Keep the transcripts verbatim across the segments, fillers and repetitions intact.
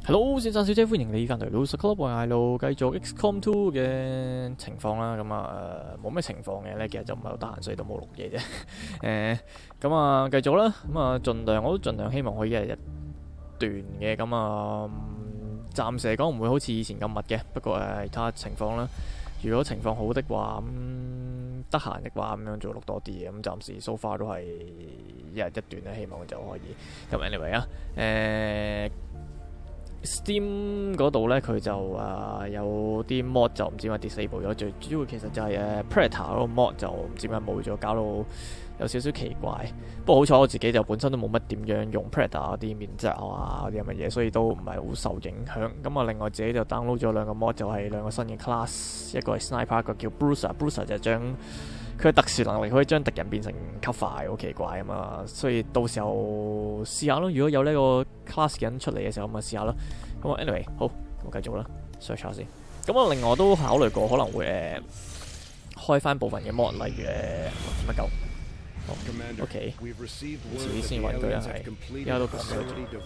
Hello， 先生小姐，歡迎你翻嚟 Loser Club， 我係路繼續 X COM 二嘅情況啦。咁啊誒冇咩情況嘅咧，其實就唔係好得閒，所以都冇錄嘢啫。誒咁啊繼續啦。咁啊盡量我都盡量希望可以一日一段嘅。咁啊暫時嚟講唔會好似以前咁密嘅，不過誒睇下情況啦。如果情況好的話，咁得閒的話咁樣做錄多啲嘅。咁暫時 so far 都係一日一段咧，希望就可以。咁 anyway 啊誒。Steam 嗰度咧，佢就誒、呃、有啲 mod 就唔知點解 disable 咗，最主要其實就係、是、誒、uh, Predator 嗰個 mod 就唔知點解冇咗，搞到有少少奇怪。不過好彩我自己就本身都冇乜點樣用 Predator 嗰啲面罩啊嗰啲咁嘅嘢，所以都唔係好受影響。咁啊，另外自己就 download 咗兩個 mod，就係兩個新嘅 class， 一個係 Sniper， 一個叫 Bruiser。Bruiser 就將佢嘅特殊能力可以將敵人變成 cover， 好奇怪啊嘛，所以到時候試下咯。如果有呢個 class 嘅人出嚟嘅時候，咁咪試下咯。咁啊 anyway 好，咁繼續啦 ，search 下先。咁我另外都考慮過可能會誒、呃、開翻部分嘅 mod， 例如誒乜鳩。好 ，OK， 遲啲先揾佢啊，係，而家都講咗。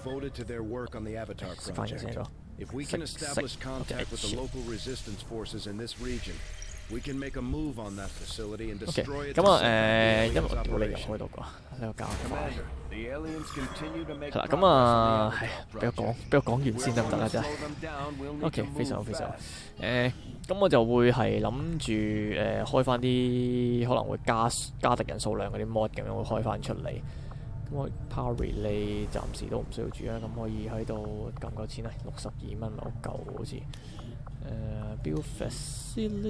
食翻嘢先咗。食食 OK， 咁啊誒，因為我屌你入開到啩，呢個教快。係啦，咁啊，係，俾我講，俾我講完先得唔得啊？真係。OK， 非常好，非常好。誒，咁我就會係諗住誒開翻啲可能會加加敵人數量嗰啲 mod 咁樣會開翻出嚟。咁我 Power Relay 暫時都唔需要住啦，咁可以喺度夠唔夠錢啊？六十二蚊攞夠好似。誒、uh, Build Facility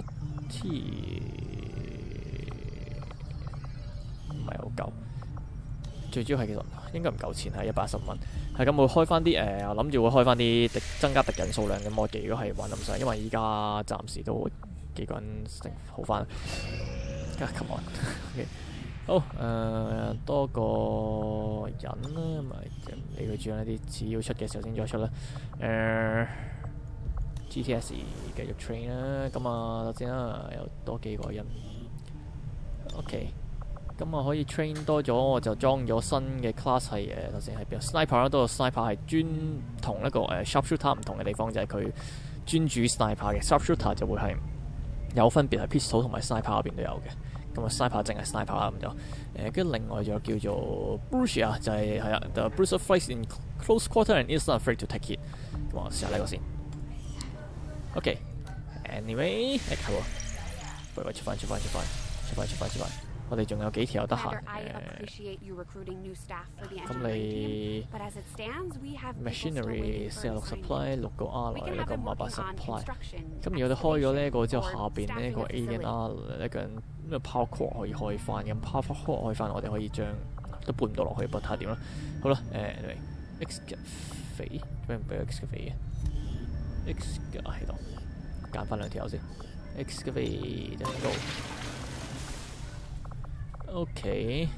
唔係好夠，最主要係其實應該唔夠錢，係一百一十蚊。係咁，會開翻啲誒，我諗住會開翻啲敵增加敵人數量嘅 mod 嘅。如果係玩得唔晒，因為依家暫時都幾個人成好翻。啊 ，come on， okay. 好誒、呃，多個人啦，咪唔理佢住啦，啲只要出嘅時候先再出啦。誒、呃。G T S 繼續 train 啦，咁啊頭先啦，有多幾個人 ，OK，咁啊可以 train 多咗，我就裝咗新嘅 class 係誒頭先係邊 Sniper 啦，都有 Sniper 係專同一個誒 Sharpshooter 唔同嘅地方就係佢專注 Sniper 嘅 Sharpshooter 就會係有分別係 Pistol 同埋 Sniper 嗰邊都有嘅，咁啊 Sniper 淨係 Sniper 啦咁就誒，跟、呃、住另外仲有叫做 Bruiser 就係係啊 The Bruiser fights in close quarter and is not afraid to take it， 咁我試下呢個先。OK，anyway， 誒好啊，不如我出翻出翻出翻出翻出翻出翻，我哋仲有幾條有得閒誒。咁你 machinery 四十六 supply 六個 R 一個五十八 supply。咁如果你開咗呢一個之後，下邊呢一個 A N R 一個人咩 power core 可以開翻，咁 power core 開翻，我哋可以將都搬唔到落去，不過睇下點啦。好啦，誒 anyway，excavate 咩唔俾 excavate 嘅？X 喺度，揀翻兩條先。Excavate go。OK。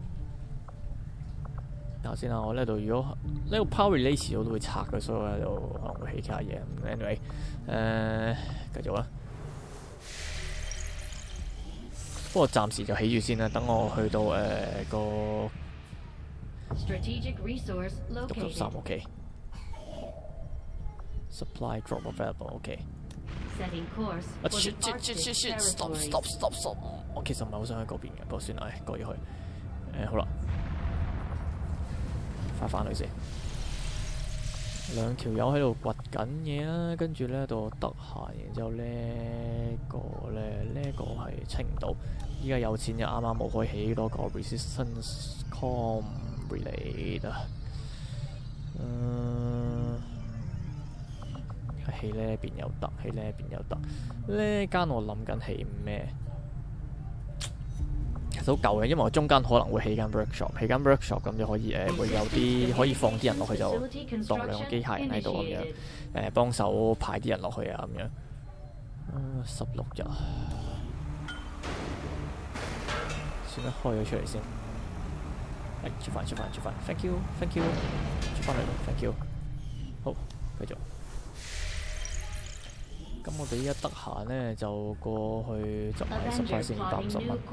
睇下先啦，我呢度如果呢個 power relay 我都會拆嘅，所以我喺度可能會起其他嘢。Anyway， 誒、呃，繼續啦。不過暫時就起住先啦，等我去到誒、呃、個六十三 OK。Supply drop available， OK。啊 shit shit shit shit shit stop stop stop stop！ 我其實唔係好想去嗰邊嘅，不過算啦，誒過咗去。誒、呃、好啦，翻返去先。兩條友喺度掘緊嘢啦，跟住咧度得閒，然之後呢個咧呢、呢個係清唔到。依家有錢就啱啱冇開起多個 resistance com relay 啊。嗯。起呢邊有得，起呢邊有得。呢間我諗緊起咩？其實好舊嘅，因為我中間可能會起間 workshop， 起間 workshop 咁就可以誒、呃、會有啲可以放啲人落去，就當兩個機械人喺度咁樣誒、呃、幫手排啲人落去啊咁樣。嗯，十六日，算啦，開咗出嚟先。誒，出翻出翻出翻 ，thank you，thank you， 出翻嚟咯 ，thank you。好，繼續。咁我哋依家得閒咧，就過去執埋十塊先，二百五十蚊。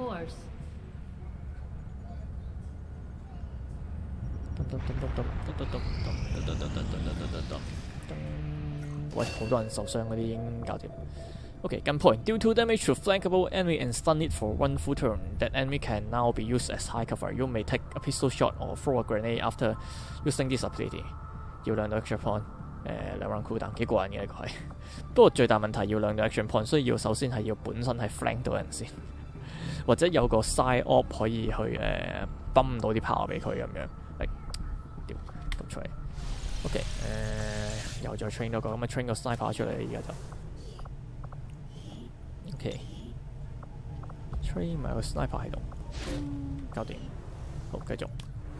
喂，好多人受傷嗰啲已經搞掂。Okay, gunpoint. Due to damage to flankable enemy and stun it for one full turn, that enemy can now be used as high cover. You may take a pistol shot or throw a grenade after using this ability. 要兩個 action point， 誒兩 round cooldown 幾過癮嘅呢個係。不過最大問題要兩個 action point， 所以要首先係要本身係 flank 到人先，或者有個 side op 可以去誒泵到啲 power 俾佢咁樣。嚟，屌咁出嚟。OK， 誒又再 train 多個，咁啊 train 個 sniper 出嚟而家就。OK，train 埋個 sniper 喺度，搞掂。好，繼續。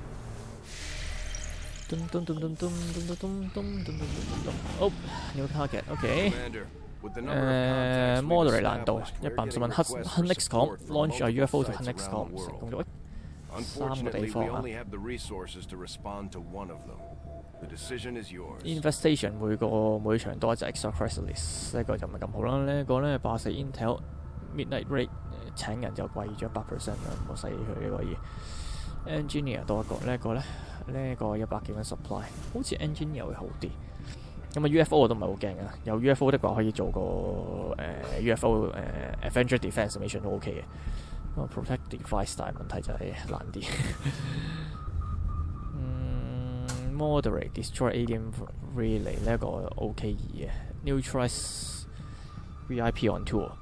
噔噔噔噔噔噔噔噔噔噔噔噔。哦 ，new target。OK。誒 ，moderate 難度，一百五十蚊。Hunt X COM launch a U F O to Hunt X COM 成功咗。三個地方啊。Infestation 每個每場多一隻 extra chrysalis， 呢個就唔係咁好啦。呢一個咧八四 Intel Midnight Rate 請人就貴咗百 percent 啦，唔好使佢呢個嘢。Engineer 多一個，呢一個咧呢一個一百幾蚊 supply， 好似 Engineer 會好啲。咁啊 U F O 我都唔係好驚啊，有 U F O 的話可以做個誒、呃、U F O 誒、呃、Avenger Defense Mission 都 OK 嘅。咁 Protect Device 但係問題就係難啲。Moderate destroy alien relay 呢一個 OK 二嘅 neutralize V I P on tour、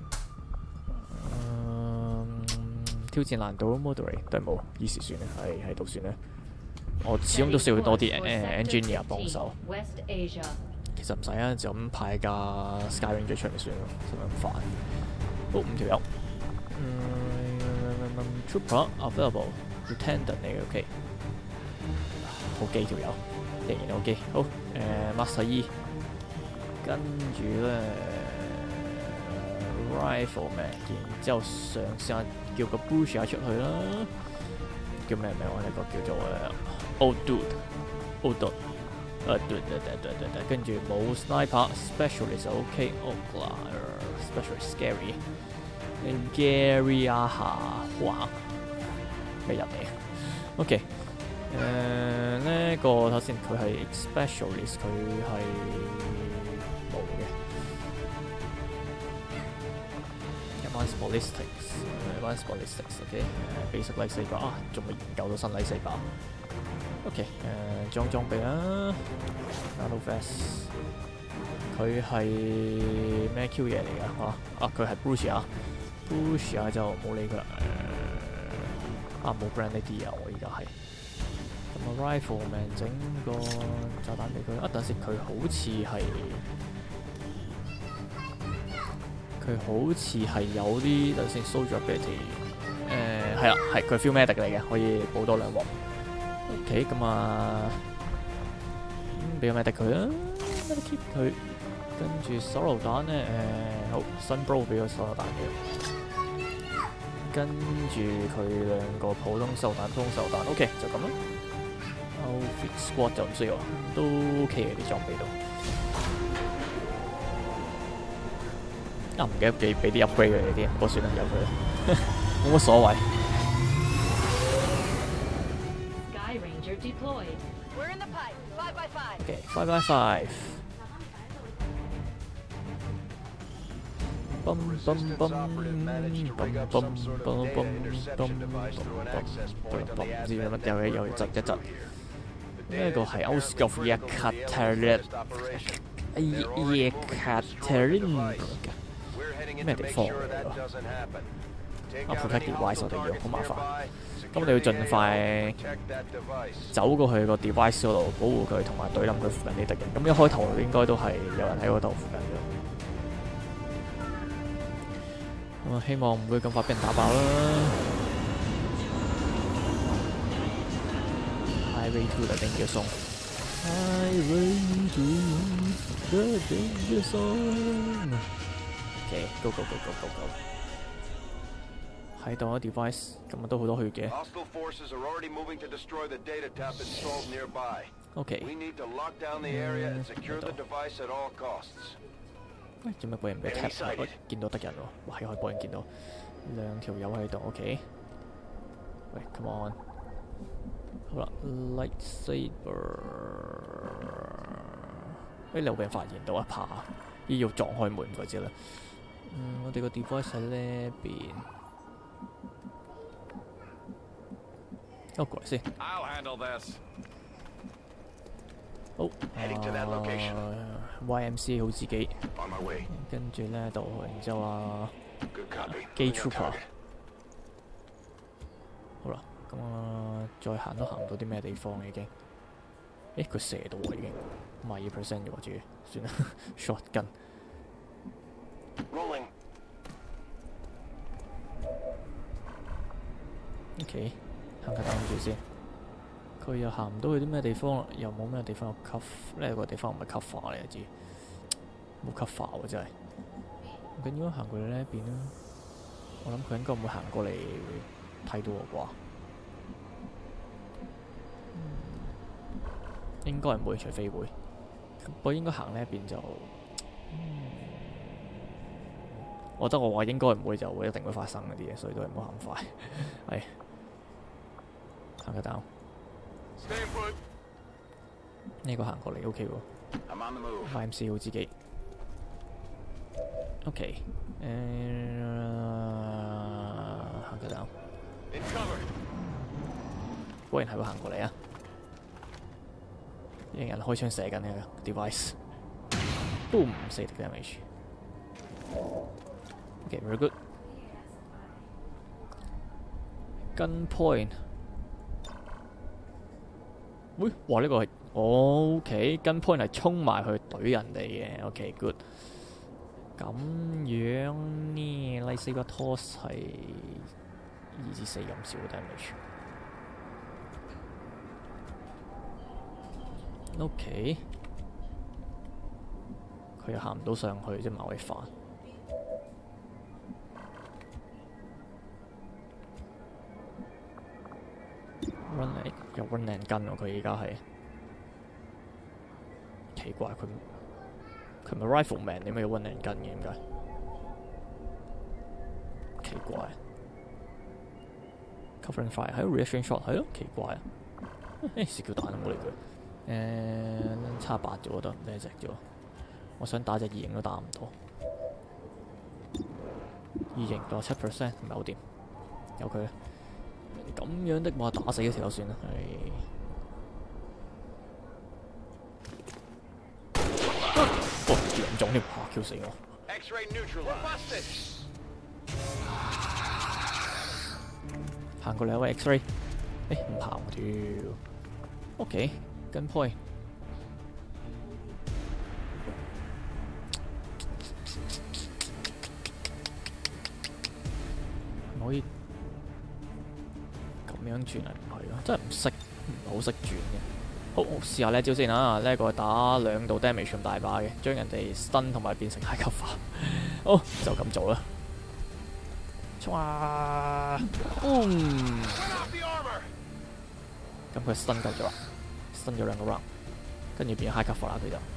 嗯、挑戰難度 moderate 都係冇，以時算啦，係喺度算啦。我始終都需要多啲誒 engineer 幫手。其實唔使啊，就咁派架 Sky Ranger 出嚟算咯，使乜咁煩？好，五條友。嗯 ，Trooper available Lieutenant 嚟嘅 OK。好幾條友，仍然 OK。好，誒、呃、Master E， 跟住咧 Rifleman， 然之後嘗試下叫個 Brucia 出去啦。叫咩名？我呢個叫做誒 Old Dude，Old Dude， 誒對對對對對對，跟住冇 Sniper Specialist OK， 哦啦 Specialist Gary，Gary 啊下哇咩人嚟 ？OK。誒呢一個首先佢係 specialist， 佢係冇嘅。Advanced ballistics，Advanced ballistics，OK， basic light saber啊，仲未研究到新 light saber。OK， 誒裝裝備啦 ，Nano vest， 佢係咩 Q 嘢嚟㗎嚇？啊，佢係 Brucia，Brucia 就冇理佢啦。誒啊冇 Grenadier 我而家係。咁啊 Rifleman 整個炸彈俾佢啊！但係佢好似係佢好似係有啲等先 soldier ability 誒係啦，係佢 field medic 嚟嘅，可以補多兩鑊。OK， 咁啊，咁俾個 medic 佢啦 ，keep 佢，跟住手榴彈咧誒好 Sunbro 俾個手榴彈佢，跟住佢兩個普通手榴彈，普通手榴彈 OK 就咁啦。Outfit Squad 就唔需要，都 OK 嘅啲裝備度。啊唔記得俾俾啲 upgrade 佢哋啲，不過算啦，由佢啦，冇乜所謂。OK， five by five。嘣嘣嘣嘣嘣嘣嘣嘣嘣，唔知有乜有嘢又窒一窒。呢一個係 Outskirts Yekaterin Yekaterin 咩地方嚟㗎？啊 ，protect device 我哋要好麻煩，咁我哋要盡快走過去個 device 嗰度保護佢，同埋對冧佢附近啲敵人。咁一開頭應該都係有人喺嗰度附近嘅。咁啊，希望唔會咁快俾人打爆啦。Highway to the danger zone。Highway to the danger zone。OK， go go go go go go。喺度啊 ，device， 咁啊都好多血嘅。OK。喂，做咩俾人俾 tap？ 喂，見到得人喎，哇！又可以俾人見到兩條友喺度 ，OK。喂 ，come on。好啦 ，light saber。 誒你有俾人發現到啊？爬依要撞開門嗰隻啦。嗯，我哋個 device 喺呢邊。哦，過嚟先。好。啊 Y M C 好自己。跟住呢度，然之後啊，機 trooper。好啦，咁啊，再行都行唔到啲咩地方已經。誒，佢射到喎已經，五十二 percent 嘅喎，自己算啦 ，shotgun。OK， 行下等住先。佢又行唔到去啲咩地方啦，又冇咩地方有 cover， 呢個地方唔係 cover 嚟嘅，知冇 cover 喎真係。唔緊要，行過嚟呢一邊啦。我諗佢應該唔會行過嚟睇到我啩。應該唔會，除非會。不過應該行呢一邊就，嗯、我覺得我話應該唔會就會一定會發生嗰啲嘢，所以都係唔好行快。係行個 down。呢個行過嚟 OK 喎。Y M C 好自己。OK， 誒、呃，行個 down。果然係會行過嚟啊！有人開槍射緊呢個 device，boom 四滴 damage。OK，very good。gun point。喂，哇！呢個係 OK，gun point 係衝埋去懟人哋嘅。OK，good。咁樣呢 lightsaber toss 係二至四咁少嘅 damage。OK， 佢又行唔到上去，即係馬尾煩。run 嚟有 run and gun 喎，佢而家係奇怪，佢佢唔係 rifleman 點解要 run and gun 嘅？點解？奇怪。covering fire 係咯 reaction shot 係咯，奇怪啊！誒試叫彈都冇理佢。誒、呃、差八咗得呢隻啫，我想打隻二型都打唔到，二型到七 percent 唔係好掂，由佢啦。咁樣的話打死嗰條就算啦，係。哦，兩種添，嚇 Q 死我！行過嚟一位 X-ray， 誒唔行喎條 ，OK。gun point， 唔可以咁樣轉啊？唔係咯，真係唔識，唔好識轉嘅。好，試下呢招先啊！呢、這個打兩度 damage 咁大把嘅，將人哋 stun 同埋變成 high cover。好，就咁做啦。衝啊！嗯，咁佢 stun 夠咗啦。分咗兩個 round， 跟住變 high cover 啦佢就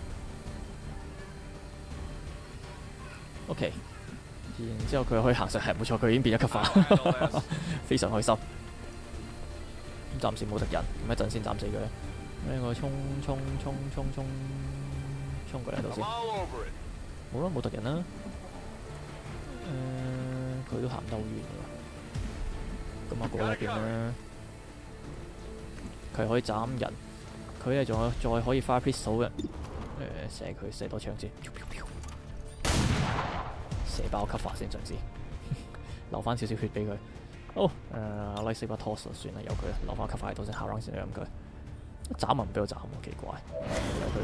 ，OK， 然之後佢可以行實係冇錯，佢已經變咗 cover， 非常開心。咁暫時冇敵人，咁一陣先斬死佢。呢個衝衝衝衝衝衝過嚟度先，冇啦冇敵人啦。誒、呃，佢都行得好遠㗎，咁啊過呢邊啦，佢可以斬人。佢咧仲有再可以 fire pistol 嘅，誒、呃、射佢射多槍先，射爆 cover 先嘗試，留翻少少血俾佢。好，誒 lightsaber toss 算啦，由佢留翻 cover 喺度先，下 round 先讓佢。斬啊唔俾我斬喎，奇怪，由佢。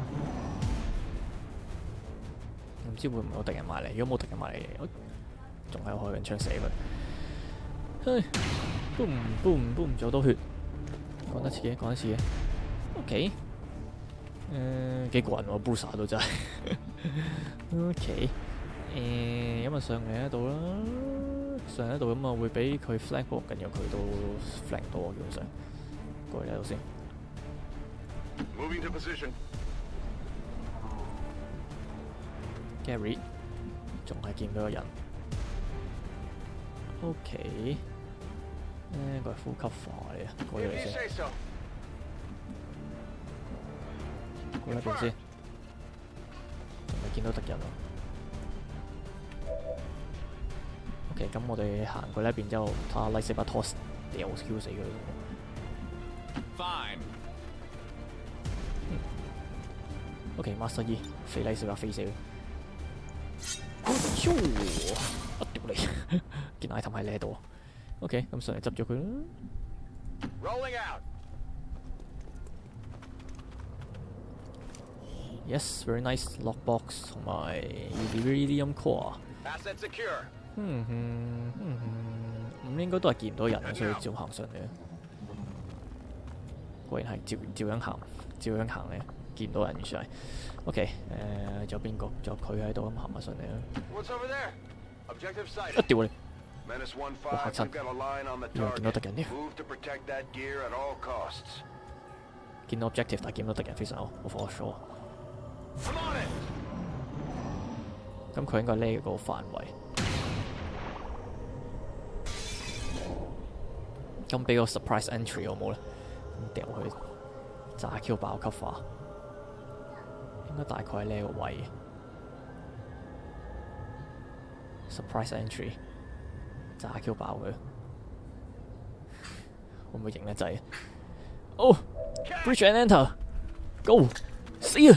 唔知會唔會有敵人埋嚟？如果冇敵人埋嚟，我仲係開緊槍射佢。唉 ，boom boom boom，仲有多血，講得似嘅，講得似嘅。OK， 誒、呃、幾過癮喎 ，Booster 都真係。OK， 誒咁啊上嚟喺度啦，上嚟喺度咁啊會俾佢 flank 波，緊要佢都 flank 到我基本上。過嚟喺度先。Gary 仲係見到個人。OK， 呢個係 full cover 嚟啊，過咗嚟先。過一邊先， 見到敵人喎。OK， 咁我哋行過呢一邊之後，睇下 Lightsaber Toss 掉 Q 死佢。 Fine。 嗯。OK，Master E 飛 Lightsaber 飛死佢。啾！我屌你！件 item 喺呢度。OK， 咁上嚟執咗佢啦。 Rolling out. Yes, very nice lockbox 同埋 Iridium Core。 Asset secure。 嗯哼嗯哼，咁應該都係見唔到人，所以照行上嚟。果然係照照樣行，照樣行咧，見唔到人完全係。OK， 誒，仲有邊個？仲有佢喺度咁行埋上嚟啦。一屌你！哇嚇親！以為見到敵人添。見到 objective， 但係見到敵人非常好，好 for sure。咁佢應該呢個範圍。咁俾個 surprise entry 好冇咧？咁掉佢炸 Q 爆級化，應該大概喺呢個位。surprise entry 炸 Q 爆佢，會唔會型得滯？哦 ，breach and enter，go， 死啊！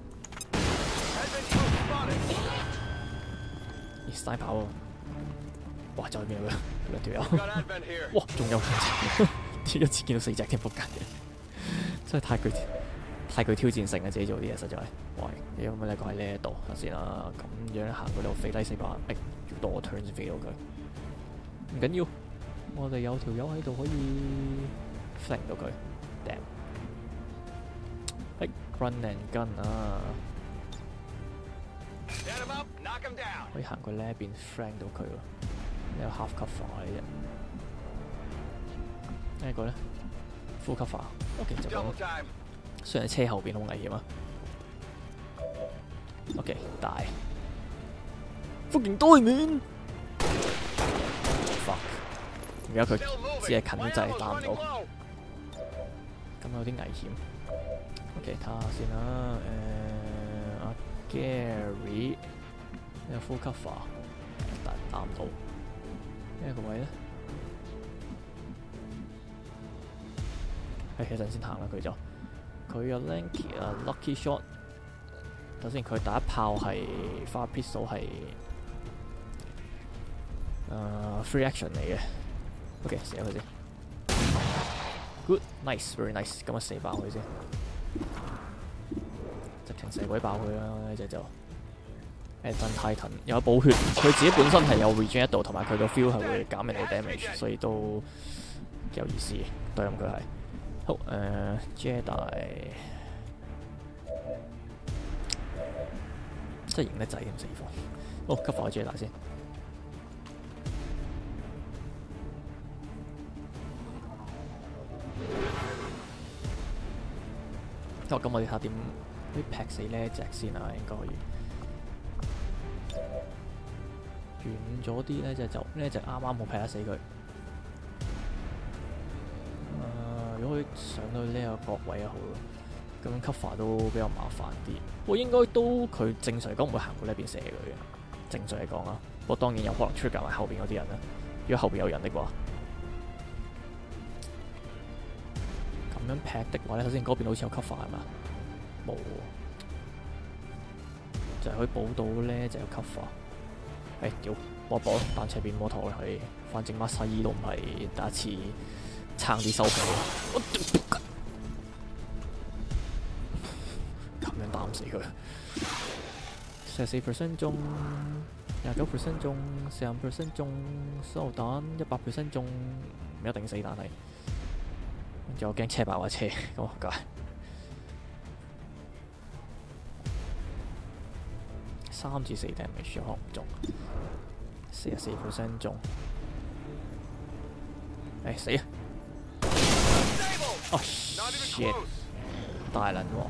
咦 ，sniper 喎！哇，就喺邊度？兩條友，哇，仲有兩隻，一次見到四隻添，仆街！真係太具太具挑戰性啊！自己做啲嘢實在係，喂，你有冇呢個喺呢度？睇先啦，咁樣行嗰度飛低四百，誒，要多 turn 先飛到佢。唔緊要，我哋有條友喺度可以 flank 到佢。damn， 誒 run and gun 啊！可以行過呢一邊 flank 到佢喎。呢個 half cover 嚟啫。呢個咧 full cover。OK 就咁。雖然喺車後邊好危險啊。OK 大。fucking 對面。fuck！ 而家佢只係近掣打唔到，咁有啲危險。OK 睇下先啦。誒、阿 Gary 呢個 full cover， 但打唔到。呢個位咧，係一陣先行啦佢就。佢有 Lanky 啊 Lucky Shot。首先佢第一炮係 Fire Pistol 係誒 Free Action 嚟嘅。OK 射咗佢先。Good nice very nice， 咁啊射爆佢先。直情射鬼爆佢啦！呢隻就。Advent Titan 有補血，佢自己本身係有 regen 一度，同埋佢個 feel 係會減人哋 damage， 所以都幾有意思。對咁佢係好誒、呃、Jedi， 真係型得滯咁死火。好 cover 個 Jedi 先。好，咁我哋睇下點可以劈死呢一隻先啊，應該可以。遠咗啲咧，就就呢隻啱啱好劈得死佢。誒、呃，如果佢上到呢個角位啊，好咯。咁 cover 都比較麻煩啲。不過應該都佢正常嚟講唔會行過呢邊射佢嘅。正常嚟講啊，不過當然有可能 trigger 埋後邊嗰啲人啦。如果後邊有人的話，咁樣劈的話咧，首先嗰邊好似有 cover 係嘛？冇喎，就係可以補到咧，就有 cover。誒屌，波波單車變摩托係，反正馬西都唔係第一次撐啲收皮。我屌！咁樣打唔死佢。四十四 percent 中，廿九 percent 中，四十五 percent 中，手榴彈一百 percent 中，唔一定死，但係跟住我驚車爆架車，咁解。三至四 damage 可能唔中，四十四 percent 中，誒死啊！哦 shit， 大撚喎！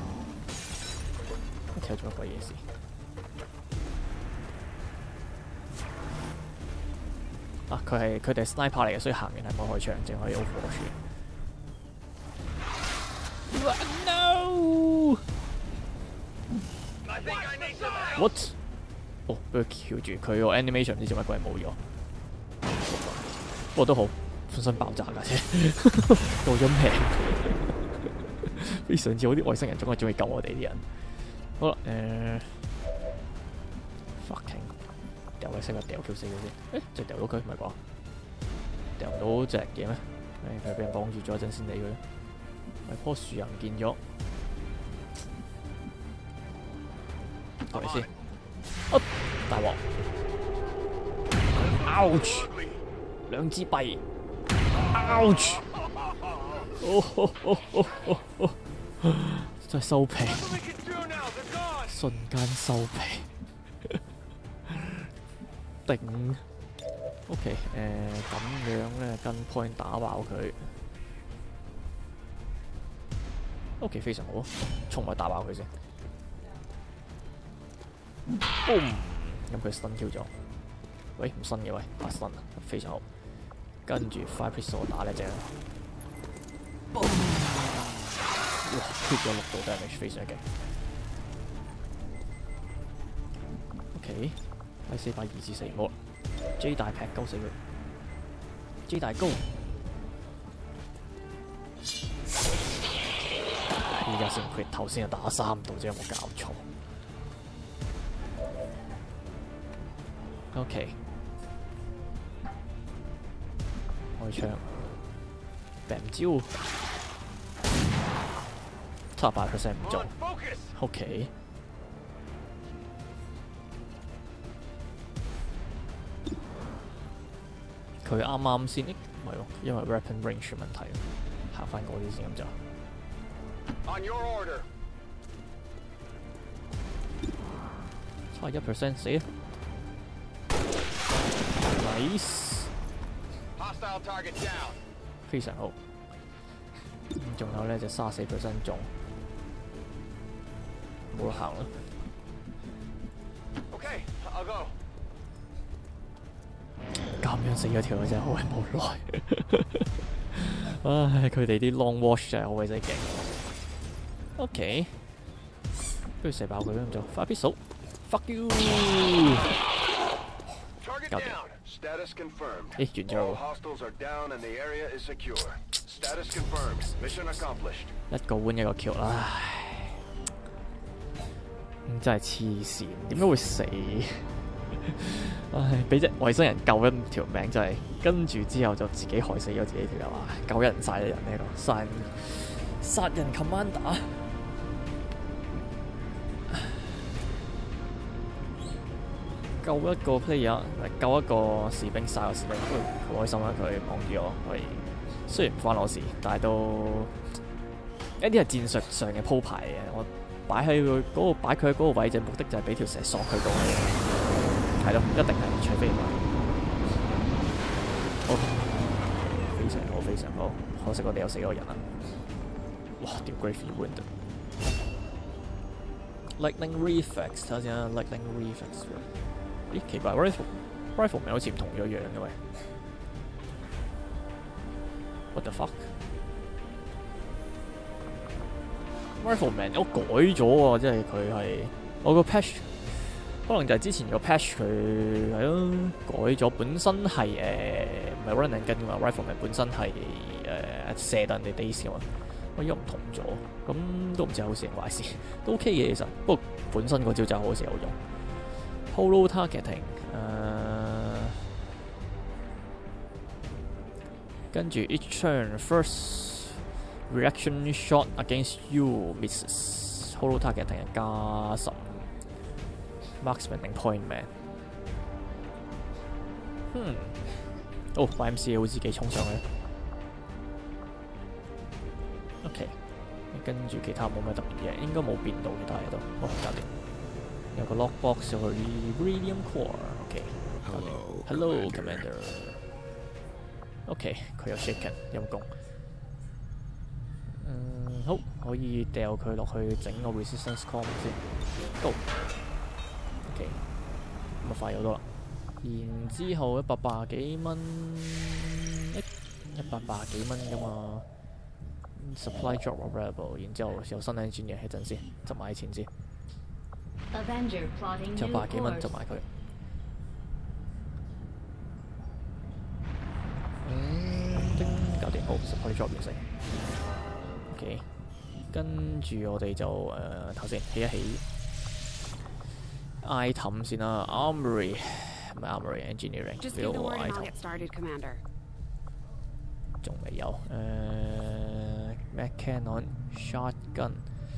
跳咗乜鬼嘢事？啊，佢係佢哋係 sniper 嚟嘅，所以行完係冇開槍，淨可以 overwatch。No！ What？ 哦，俾佢翹住，佢個 animation 唔知做乜鬼冇咗。不過都好，本身爆炸架車，到咗命，非常之好啲外星人總係中意救我哋啲人。好啦，誒、呃、，fucking 掉嘅識啊，掉 Q 死佢先。誒，就掉到佢唔係啩？掉唔到隻嘢咩？誒，佢俾人綁住咗一陣先理佢。係棵樹又唔見咗，係咪先？啊！大鑊 ！Ouch！ 兩支幣 ！Ouch！ 哦哦哦哦哦哦！真係收皮，瞬間收皮，頂 ！OK， 誒咁樣咧，跟 point 打爆佢。OK， 非常好，衝埋打爆佢先。boom！ 咁佢 stun Q 咗，喂唔 stun 嘅喂，啊 stun 啊，非常好。跟住 Fire Pistol 打呢隻 boom！ 哇 ，hit 咗六度 damage， 非常勁。OK， 第四百二至四冇 ，J 大劈鳩死佢 ，J 大高。依家先 quit， 頭先就打三度啫，有冇搞錯 ？OK， 開槍 ，bam 招，七十八 percent 唔中 ，OK。佢啱啱先，唔係喎，因為 weapon range 問題，行翻嗰啲先咁就。 On your order. 七十一 percent 死啊 ！Nice， Hostile target down. 非常好。仲有咧就三十四 percent 中，冇得行啦。 Okay, I'll go. 咁樣死咗條友真係好鬼無奈。唉，佢哋啲 long watch 真係好鬼死勁。OK， 不如射爆佢啦咁就。Fire Pistol，fuck you！ 搞掂。咦，完咗喎。一個 win 一個 kill 啦，真係黐線，點解會死？唉，俾隻外星人救咗條命，真係跟住之後就自己害死咗自己條友啊！救人晒嘅人呢個殺人殺人 commander。救一個 player， 救一個士兵殺個士兵，好開心啦！佢望住我，係雖然唔關我事，但係都一啲係戰術上嘅鋪排嘅。我擺喺佢嗰個擺佢喺嗰個位，就目的就係俾條蛇索佢到嘅，係咯，一定係除非唔係。好，非常好，非常好。可惜我哋有死個人啦！哇，條 Gravely Wounded。Lightning Reflex， 睇下先啊 ，Lightning Reflex。咦，奇怪 ，rifle rifle 咪好似唔同咗樣嘅喂 ？What the fuck？Rifleman 我改咗喎，即係佢係我個 patch， 可能就係之前個 patch 佢係咯改咗，本身係誒唔係 run and gun 㗎嘛 ，rifleman 本身係誒射彈地 days 㗎嘛，我而家唔同咗，咁都唔知係好事定壞事，都 OK 嘅其實，不過本身嗰招就好似有用。Holo targeting， 誒、呃，跟住 each turn first reaction shot against you misses。Holo targeting 係加十 marksman 定 point man？ 嗯，哦 ，Y M C A 會自己衝上去。OK， 跟住其他冇咩特別嘢，應該冇變到其他嘢都，好搞掂。有個 lockbox 就去 Radium Core，OK。Hello，Hello Commander。OK， 佢有 shaken， 陰功。嗯，好，可以掉佢落去整個 resistance com 先。Go。OK， 咁啊快好多啦。然之後一百八幾蚊，一一百八幾蚊㗎嘛。Supply drop available， 然之後有新 engine 嘅，一陣先，執埋啲錢先。 Avenger plotting 就 new 百幾蚊 course. 就買佢。嗯，叮搞掂，好 support job 完成。OK， 跟住我哋就誒頭先起一起 item 先啦 ，armory 唔係 armory engineering， Just 俾 give the 我 word and I'll item get started, Commander. 仲未有誒 Mac Cannon shotgun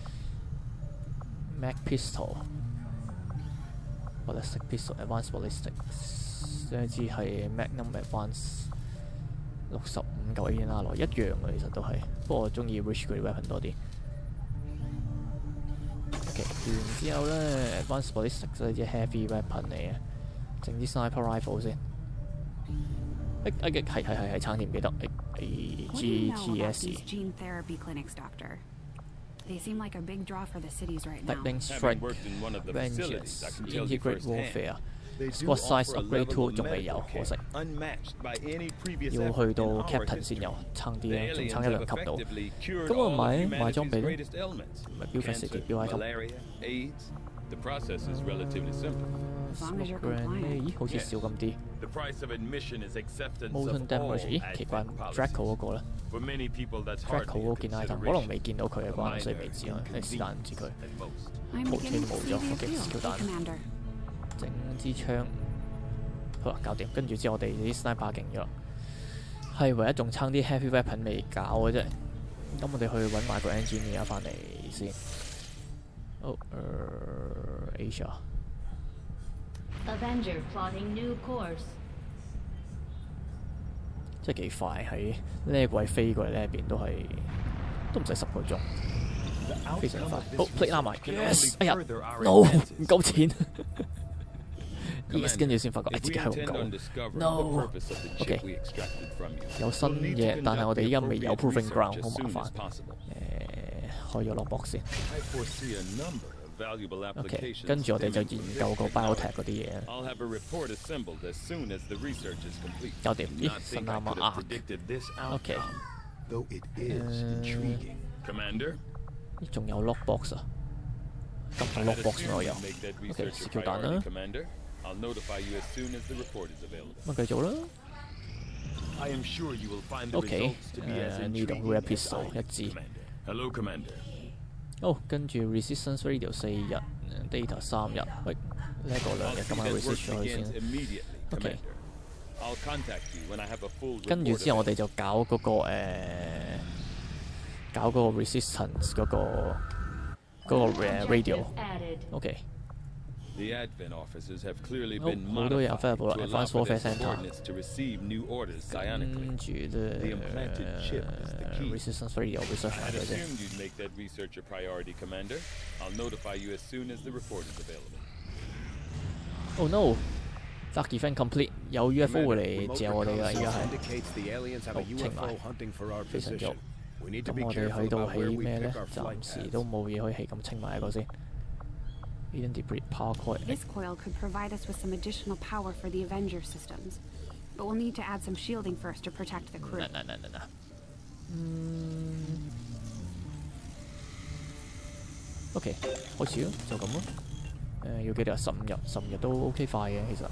Mac pistol ballistic pistol advanced ballistics， 呢支係 Magnum Advance 六十五嚿 A N R 來一樣嘅，其實都係，不過我中意 Rich 嗰啲 weapon 多啲。OK， 完之後咧 Advanced ballistics 呢支 heavy weapon 嚟嘅，整啲 sniper rifle 先。誒誒係係係係撐添，唔記得誒。 What do you G know T about S these gene therapy clinics, Doctor? They seem like a big draw for the cities right now. Lightning Having Strike worked in one of the facilities, I Vengeance can tell you Integrate firsthand. Warfare They do Squad Size offer a Upgrade level Tool of 仲未有， medical 可惜 care unmatched by any previous 要 effort 去到 in our Captain history. 先有，撐啲 The 咧，仲 aliens 撐一 have 兩級到。 effectively cured 咁我 all of 買 humanity's 買裝備咧， greatest ailments. 唔係標費食 Cancer, 條標 item。 malaria, AIDS. The process is relatively simple. As long as you're Smoke grenade， compliant. 咦，好似少咁啲。 The price of admission is acceptance Molten of all Damage，咦，奇怪 advent ，Draco 嗰 policies. 個咧 For many people, that's ，Draco hardly a 嗰件 item 可能未 consideration. 見到佢嘅 A 關係，所以 minor 未知啊，誒是但唔知佢。 at most. I'm Oh, beginning to okay, see 冇咗 the ，OK， appeal. skill Hey, 彈 Commander. 整支槍，好啦，搞掂。跟住之後，我哋啲 sniper 勁咗，係唯一仲撐啲 heavy weapon 未搞嘅啫。咁我哋去揾埋個 engineer 翻嚟先。哦，誒 Asia。 Avenger plotting new course. 即係幾快喺呢一季飛過嚟呢一邊都係都唔使十個鐘，非常快。好 plate 拉埋 ，yes！ 哎呀 ，no 唔夠錢，yes 跟住先發覺誒自己係好夠 ，no。OK 有新嘢，但係我哋依家未有 proving ground， 好麻煩。誒，開咗落博先。OK， 跟住我哋就研究個 biotech 嗰啲嘢。搞掂，咦，新啱啊 ！OK， 誒，咦，仲有 lockbox 啊？咁多 lockbox 我有。OK， 試橋彈啦。咁繼續啦。OK， 誒呢度 rare pistol 一支。 Hello, Commander. 好，跟住 resistance radio 四日 ，data 三日。喂，呢一個兩日咁啊 research 咗佢先。OK。跟住之後，我哋就搞嗰、那個誒、呃，搞嗰個 resistance 嗰、那個嗰、那個 radio。OK。 The advent officers have clearly 好， been 好多嘢 modified available to 啦 allow ，Advanced for their Warfare Center。 subordinates to receive new orders 跟 psionically. 住咧 The implanted chip is the key. resistance radio research I 下 had 佢啫。 assumed you'd make that research a priority, Commander. I'll notify you as soon as the report is available. Oh no! Dark Defense complete， 有 U F O 會嚟借我哋㗎，而家係。好，清埋，非常喐。咁我哋喺度起咩咧？暫時都冇嘢可以起，咁清埋一個先。Eden debris power coil。 This coil could provide us with some additional power for the Avenger systems, but we'll need to add some shielding first to protect the crew. 嗱嗱嗱嗱嗱。嗯。OK， 開始咯，就咁咯。誒、要幾多日？十五日，十五日都 OK 快嘅，其實。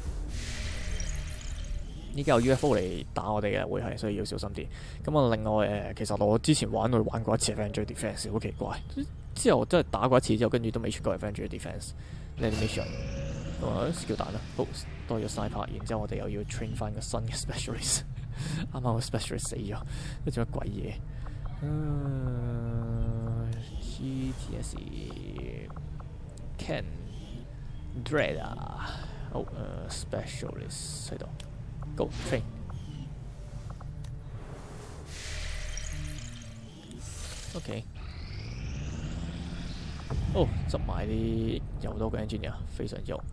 依家有 U F O 嚟打我哋嘅，會係，所以要小心啲。咁啊，另外誒、其實我之前玩佢玩過一次 Avenger Defense， 好奇怪。之後真係打過一次之後，跟住都未出過 Avenger Defense 呢啲 mission。咁啊，skill 彈啦，好多咗 sniper，然之後我哋又要 train 翻個新嘅 specialist。啱啱個 specialist 死咗，都做乜鬼嘢？嗯 ，G T S Ken Dread 啊，好誒、呃、specialist 喺度 ，Go train。OK。哦，執埋啲又多個 engineer， 非常之好。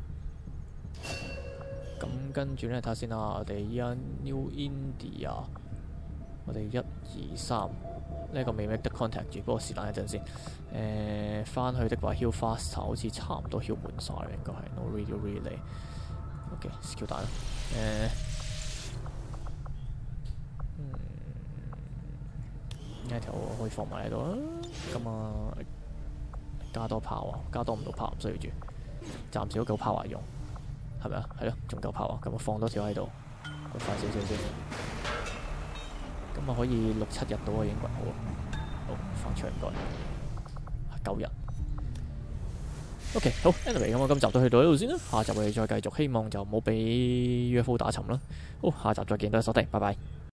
咁跟住咧睇下先啦，我哋依家 New India， 我哋一二三呢個未 make 得 contact 住，不過是但一陣先。誒，翻去的話 heal faster 好似差唔多 heal 滿晒啦，應該係 no radio relay。OK，skill 彈啦。誒，嗯，呢一條可以放埋喺度啦。咁啊〜 加多炮啊，加多唔到炮唔需要住，暫時都夠炮啊用，係咪啊？係咯，仲夠炮啊，咁我放多條喺度，快少少先。咁啊可以六七日到啊，英國好啊，好放出嚟唔該，九日。OK， 好 ，anyway 咁我今集就去到呢度先啦，下集我哋再繼續，希望就唔好俾 U F O 打沉啦。好，下集再見，多謝收聽，拜拜。